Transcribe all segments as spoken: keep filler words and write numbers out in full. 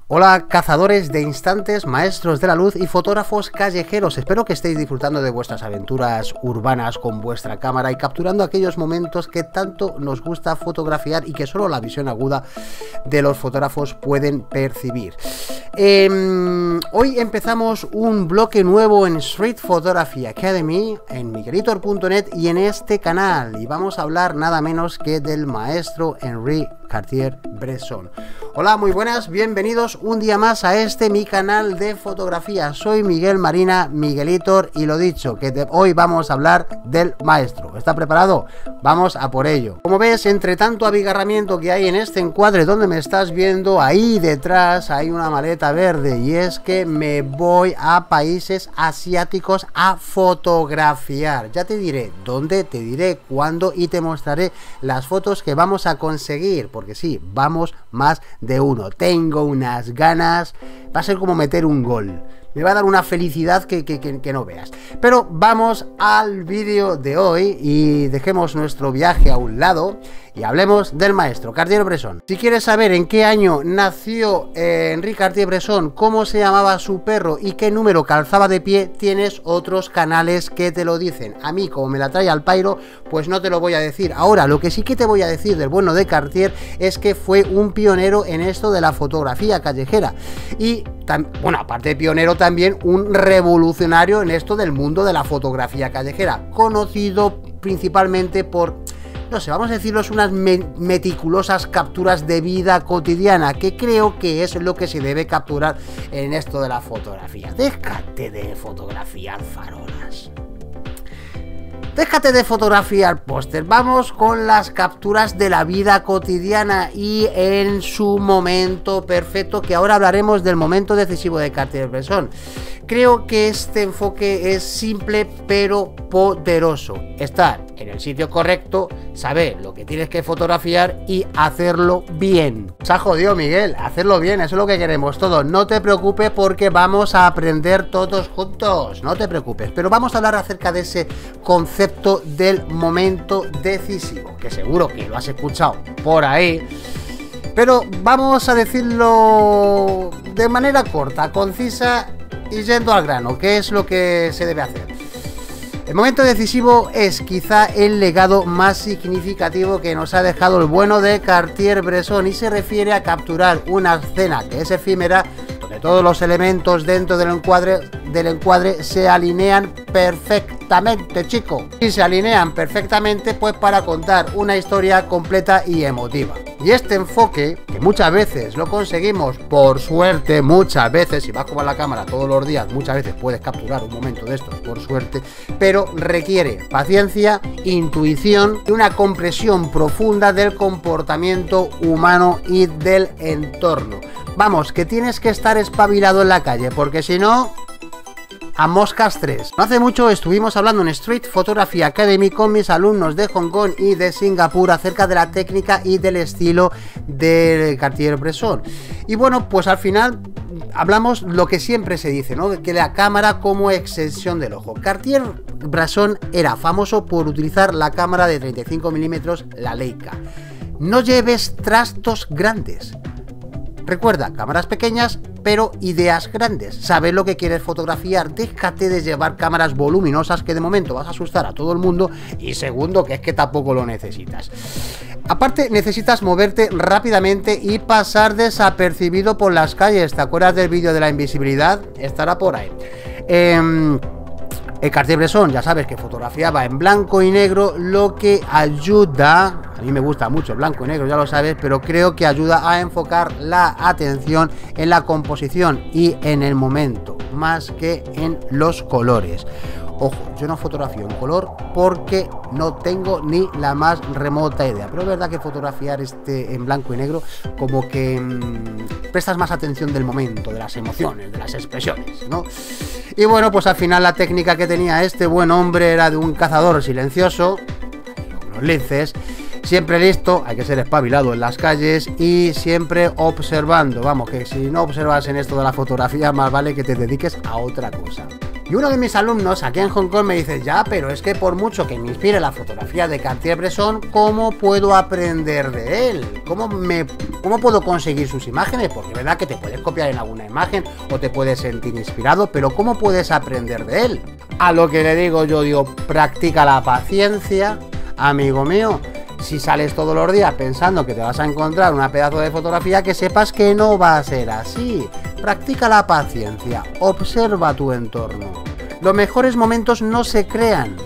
Hola cazadores de instantes, maestros de la luz y fotógrafos callejeros, espero que estéis disfrutando de vuestras aventuras urbanas con vuestra cámara y capturando aquellos momentos que tanto nos gusta fotografiar y que solo la visión aguda de los fotógrafos pueden percibir. Eh, hoy empezamos un bloque nuevo en Street Photography Academy, en miguelitor punto net y en este canal, y vamos a hablar nada menos que del maestro Henri Cartier-Bresson. Hola, muy buenas, bienvenidos un día más a este mi canal de fotografía. Soy Miguel Marina, Miguelitor, y lo dicho, que de hoy vamos a hablar del maestro. ¿Está preparado? Vamos a por ello. Como ves, entre tanto abigarramiento que hay en este encuadre donde me estás viendo, ahí detrás hay una maleta verde, y es que me voy a países asiáticos a fotografiar. Ya te diré dónde, te diré cuándo y te mostraré las fotos que vamos a conseguir, porque sí, vamos más de uno. Tengo unas ganas, va a ser como meter un gol. Me va a dar una felicidad que, que, que, que no veas. Pero vamos al vídeo de hoy y dejemos nuestro viaje a un lado y hablemos del maestro Cartier-Bresson. Si quieres saber en qué año nació eh, Henri Cartier-Bresson, cómo se llamaba su perro y qué número calzaba de pie, tienes otros canales que te lo dicen. A mí, como me la trae al pairo, pues no te lo voy a decir. Ahora, lo que sí que te voy a decir del bueno de Cartier es que fue un pionero en esto de la fotografía callejera. Y, bueno, aparte de pionero, también un revolucionario en esto del mundo de la fotografía callejera, conocido principalmente por, no sé, vamos a decirlos, unas me meticulosas capturas de vida cotidiana, que creo que es lo que se debe capturar en esto de la fotografía. Déjate de fotografiar farolas. Déjate de fotografiar póster, vamos con las capturas de la vida cotidiana y en su momento perfecto, que ahora hablaremos del momento decisivo de Cartier-Bresson. Creo que este enfoque es simple pero poderoso. Estar en el sitio correcto, saber lo que tienes que fotografiar y hacerlo bien. Se ha jodido, Miguel, hacerlo bien, eso es lo que queremos todos. No te preocupes porque vamos a aprender todos juntos, no te preocupes. Pero vamos a hablar acerca de ese concepto del momento decisivo, que seguro que lo has escuchado por ahí. Pero vamos a decirlo de manera corta, concisa y yendo al grano, ¿qué es lo que se debe hacer? El momento decisivo es quizá el legado más significativo que nos ha dejado el bueno de Cartier-Bresson y se refiere a capturar una escena que es efímera, donde todos los elementos dentro del encuadre, del encuadre se alinean perfectamente, chico. Y se alinean perfectamente pues para contar una historia completa y emotiva. Y este enfoque, que muchas veces lo conseguimos por suerte, muchas veces, si vas como a la cámara todos los días, muchas veces puedes capturar un momento de estos por suerte, pero requiere paciencia, intuición y una comprensión profunda del comportamiento humano y del entorno. Vamos, que tienes que estar espabilado en la calle, porque si no, a moscas tres. No hace mucho estuvimos hablando en Street Photography Academy con mis alumnos de Hong Kong y de Singapur acerca de la técnica y del estilo de Cartier-Bresson. Y bueno, pues al final hablamos lo que siempre se dice, ¿no? Que la cámara como extensión del ojo. Cartier-Bresson era famoso por utilizar la cámara de treinta y cinco milímetros, la Leica. No lleves trastos grandes. Recuerda, cámaras pequeñas, pero ideas grandes. Sabes lo que quieres fotografiar. Déjate de llevar cámaras voluminosas que de momento vas a asustar a todo el mundo y segundo, que es que tampoco lo necesitas. Aparte, necesitas moverte rápidamente y pasar desapercibido por las calles. ¿Te acuerdas del vídeo de la invisibilidad? Estará por ahí. Eh... El Cartier-Bresson, ya sabes que fotografiaba en blanco y negro, lo que ayuda, a mí me gusta mucho el blanco y negro, ya lo sabes, pero creo que ayuda a enfocar la atención en la composición y en el momento, más que en los colores. Ojo, yo no fotografío en color porque no tengo ni la más remota idea, pero es verdad que fotografiar este en blanco y negro como que mmm, prestas más atención del momento, de las emociones, de las expresiones, ¿no? Y bueno, pues al final la técnica que tenía este buen hombre era de un cazador silencioso, con los linces, siempre listo, hay que ser espabilado en las calles y siempre observando. Vamos, que si no observas en esto de la fotografía, más vale que te dediques a otra cosa. Y uno de mis alumnos aquí en Hong Kong me dice, ya, pero es que por mucho que me inspire la fotografía de Cartier-Bresson, ¿cómo puedo aprender de él? ¿Cómo, me, ¿Cómo puedo conseguir sus imágenes? Porque es verdad que te puedes copiar en alguna imagen o te puedes sentir inspirado, pero ¿cómo puedes aprender de él? A lo que le digo yo, digo, practica la paciencia, amigo mío. Si sales todos los días pensando que te vas a encontrar una pedazo de fotografía, que sepas que no va a ser así. Practica la paciencia, observa tu entorno. Los mejores momentos no se crean,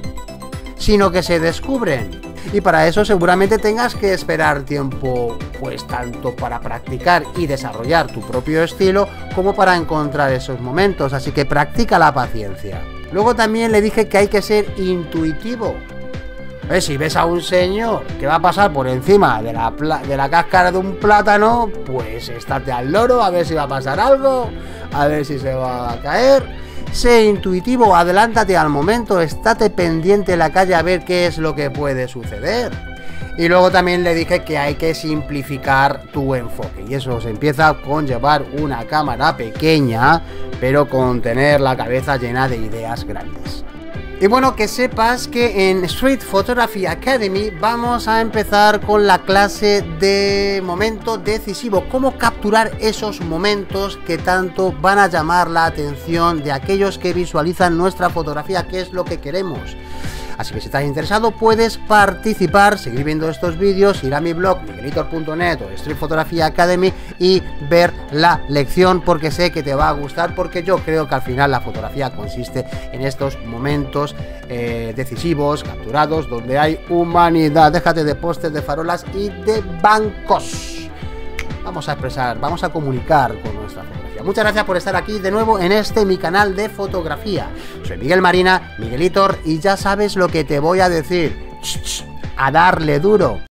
sino que se descubren. Y para eso seguramente tengas que esperar tiempo, pues tanto para practicar y desarrollar tu propio estilo, como para encontrar esos momentos. Así que practica la paciencia. Luego también le dije que hay que ser intuitivo. ¿Ves? Si ves a un señor que va a pasar por encima de la, de la cáscara de un plátano, pues estate al loro a ver si va a pasar algo, a ver si se va a caer. Sé intuitivo, adelántate al momento, estate pendiente en la calle a ver qué es lo que puede suceder. Y luego también le dije que hay que simplificar tu enfoque, y eso se empieza con llevar una cámara pequeña, pero con tener la cabeza llena de ideas grandes. Y bueno, que sepas que en Street Photography Academy vamos a empezar con la clase de momento decisivo, cómo capturar esos momentos que tanto van a llamar la atención de aquellos que visualizan nuestra fotografía, que es lo que queremos. Así que si estás interesado puedes participar, seguir viendo estos vídeos, ir a mi blog miguelitor punto net o Street Photography Academy y ver la lección, porque sé que te va a gustar, porque yo creo que al final la fotografía consiste en estos momentos eh, decisivos, capturados, donde hay humanidad. Déjate de postes, de farolas y de bancos. Vamos a expresar, vamos a comunicar con nuestra fotografía. Muchas gracias por estar aquí de nuevo en este mi canal de fotografía. Soy Miguel Marina, Miguelitor, y ya sabes lo que te voy a decir. A darle duro.